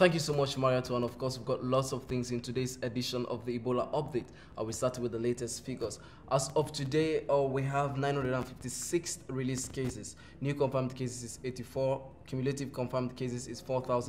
Thank you so much, Mariato. And of course, we've got lots of things in today's edition of the Ebola update. We started with the latest figures. As of today, we have 956 released cases. New confirmed cases is 84. Cumulative confirmed cases is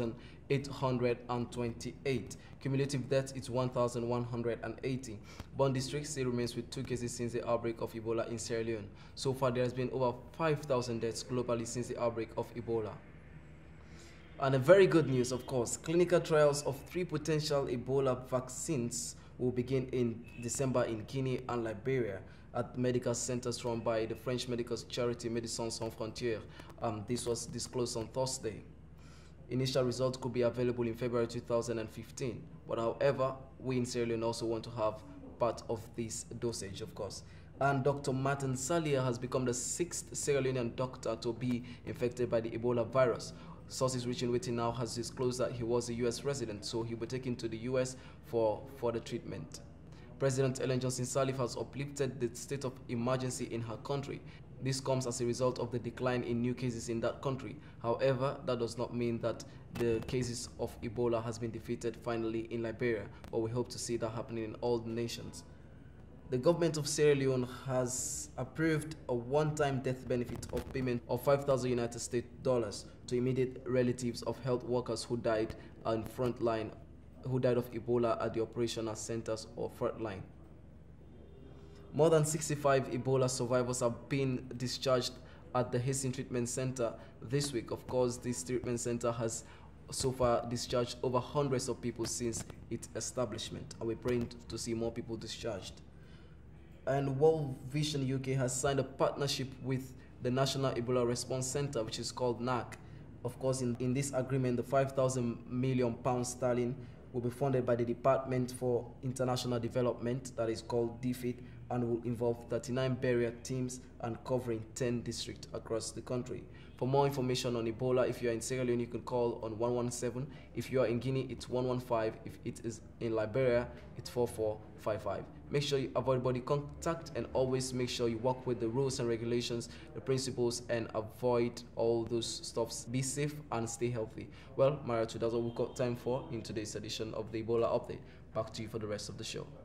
4,828. Cumulative deaths is 1,180. Borno district still remains with 2 cases since the outbreak of Ebola in Sierra Leone. So far, there has been over 5,000 deaths globally since the outbreak of Ebola. And a very good news, of course, clinical trials of 3 potential Ebola vaccines will begin in December in Guinea and Liberia at medical centers run by the French medical charity Médecins Sans Frontières. This was disclosed on Thursday. Initial results could be available in February 2015, but however, we in Sierra Leone also want to have part of this dosage, of course. And Dr. Martin Salia has become the 6th Sierra Leonean doctor to be infected by the Ebola virus. Sources reaching waiting now has disclosed that he was a U.S. resident, so he'll be taken to the U.S. for further treatment. President Ellen Johnson Sirleaf has uplifted the state of emergency in her country. This comes as a result of the decline in new cases in that country. However, that does not mean that the cases of Ebola has been defeated finally in Liberia, but we hope to see that happening in all the nations. The government of Sierra Leone has approved a one-time death benefit of payment of $5,000 United States to immediate relatives of health workers who died on frontline, who died of Ebola at the operational centers or frontline. More than 65 Ebola survivors have been discharged at the Hastings Treatment Center this week. Of course, this treatment center has so far discharged over hundreds of people since its establishment, and we're praying to see more people discharged. And World Vision UK has signed a partnership with the National Ebola Response Center, which is called NAC. Of course, in this agreement, the £5,000 million will be funded by the Department for International Development, that is called DFID, and will involve 39 barrier teams and covering 10 districts across the country. For more information on Ebola, if you are in Sierra Leone, you can call on 117. If you are in Guinea, it's 115. If it is in Liberia, it's 4455. Make sure you avoid body contact and always make sure you work with the rules and regulations, the principles, and avoid all those stuffs. Be safe and stay healthy. Well, Mariato, that's all we've got time for in today's edition of the Ebola Update. Back to you for the rest of the show.